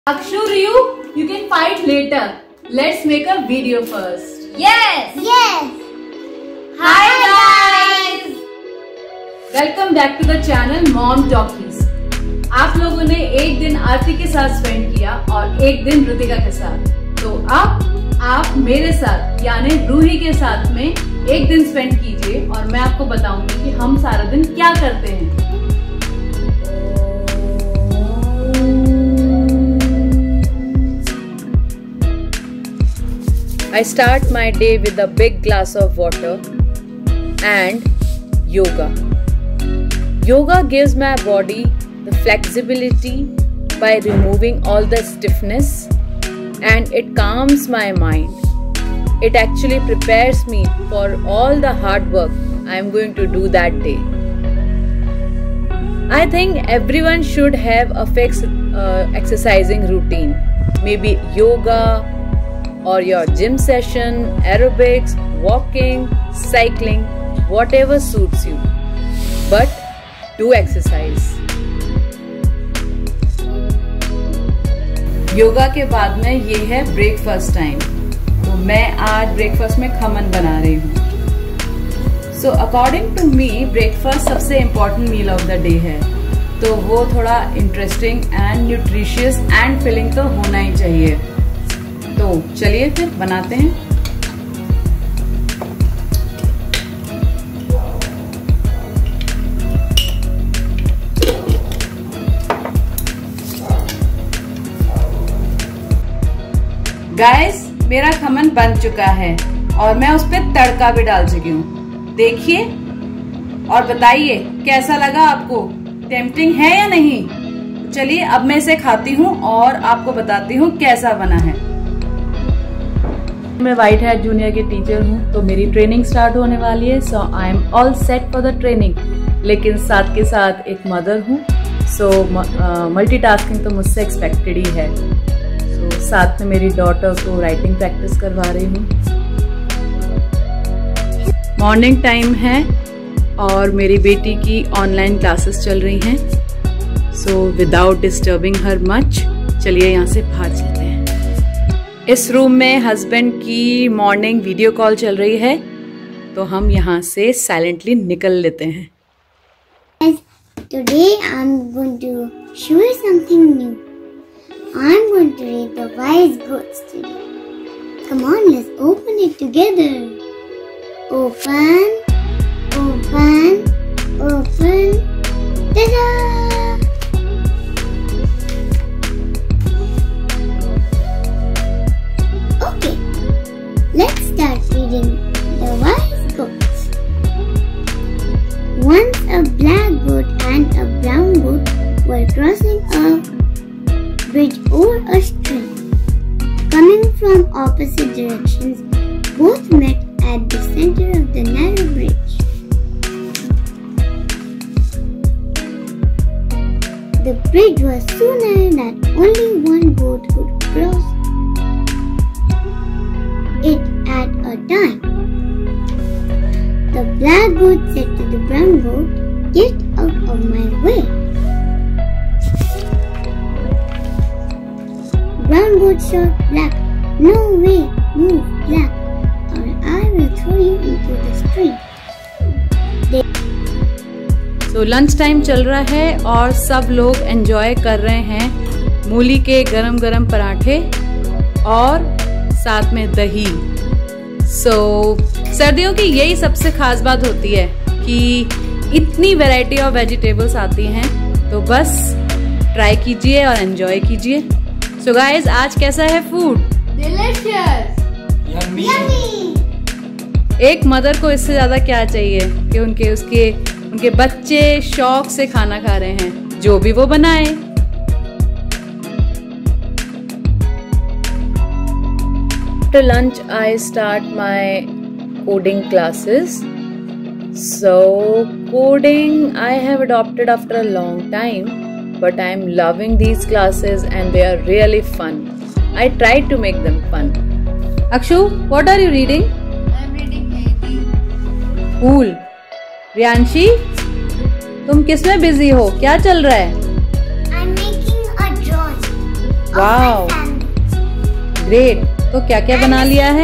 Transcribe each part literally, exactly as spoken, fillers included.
Akshu, Ryu, you can fight later. Let's make a video first. Yes! Yes! Hi guys! Welcome back to the channel Mom Talkies. आप लोगों ने एक दिन आरती के साथ spend किया और एक दिन रुतिका के साथ, तो अब आप मेरे साथ यानी रूही के साथ में एक दिन स्पेंड कीजिए और मैं आपको बताऊंगी कि हम सारा दिन क्या करते हैं। I start my day with a big glass of water and yoga. Yoga gives my body the flexibility by removing all the stiffness, and it calms my mind. It actually prepares me for all the hard work I am going to do that day. I think everyone should have a fixed uh, exercising routine. Maybe yoga, or your gym session, aerobics, walking, cycling, whatever suits you. But do exercise. Yoga के बाद में ये है breakfast time, तो मैं आज breakfast में खमन बना रही हूँ। So according to me breakfast सबसे important meal of the day है, तो वो थोड़ा interesting and nutritious and filling तो होना ही चाहिए। तो चलिए फिर बनाते हैं। गाइस, मेरा खमन बन चुका है और मैं उस पर तड़का भी डाल चुकी हूँ। देखिए और बताइए कैसा लगा आपको, टेम्पटिंग है या नहीं। चलिए अब मैं इसे खाती हूँ और आपको बताती हूँ कैसा बना है। मैं व्हाइट हैट जूनियर की टीचर हूँ, तो मेरी ट्रेनिंग स्टार्ट होने वाली है। So I am all set for the training, लेकिन साथ के साथ एक मदर हूँ, सो मल्टीटास्किंग तो मुझसे एक्सपेक्टेड ही है। सो so, साथ में मेरी डॉटर को राइटिंग प्रैक्टिस करवा रही हूँ। मॉर्निंग टाइम है और मेरी बेटी की ऑनलाइन क्लासेस चल रही हैं। So without disturbing her much, चलिए यहाँ से बाहर चलते हैं। इस रूम में हस्बैंड की मॉर्निंग वीडियो कॉल चल रही है, तो हम यहाँ से साइलेंटली निकल लेते हैं। Today I'm going to show you something new. I'm going to read the wise books today. Come on, let's open it together. Open, open, open. Ta-da! Let's start reading the wise books. Once a black goat and a brown goat were crossing a bridge over a stream. Coming from opposite directions, both met at the center of the narrow bridge. The bridge was so narrow that only one goat could cross it at a time. The black goat said to the brown goat, "Get out of my way." Brown goat shot black, "No way, move black, or I will throw you into the stream." So lunch time चल रहा है और सब लोग enjoy कर रहे हैं मूली के गरम गरम पराठे और साथ में दही। सो so, सर्दियों की यही सबसे खास बात होती है कि इतनी वैरायटी ऑफ वेजिटेबल्स आती हैं, तो बस ट्राई कीजिए और एंजॉय कीजिए। सो गाइस, आज कैसा है फूड? Delicious, Yummy! एक मदर को इससे ज्यादा क्या चाहिए कि उनके उसके उनके बच्चे शौक से खाना खा रहे हैं, जो भी वो बनाए। After lunch, I start my coding classes. So, coding I have adopted after a long time, but I am loving these classes and they are really fun. I try to make them fun. Akshu, what are you reading? I am reading Hindi. Cool. Riyanshi, तुम किस में busy हो, क्या चल रहा है? I'm making a drawing. Wow, great. तो क्या क्या बना लिया है?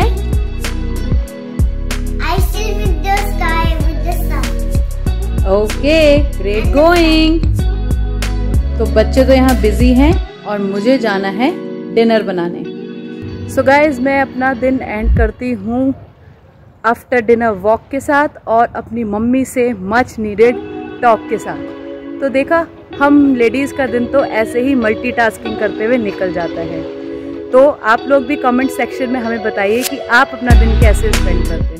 I still with the sky with the sun. Okay, great going. तो बच्चे तो यहाँ बिजी हैं और मुझे जाना है डिनर बनाने। सो गाइज, मैं अपना दिन एंड करती हूँ आफ्टर डिनर वॉक के साथ और अपनी मम्मी से मच नीडेड टॉक के साथ। तो देखा, हम लेडीज़ का दिन तो ऐसे ही मल्टीटास्किंग करते हुए निकल जाता है। तो आप लोग भी कमेंट सेक्शन में हमें बताइए कि आप अपना दिन कैसे स्पेंड करते हैं।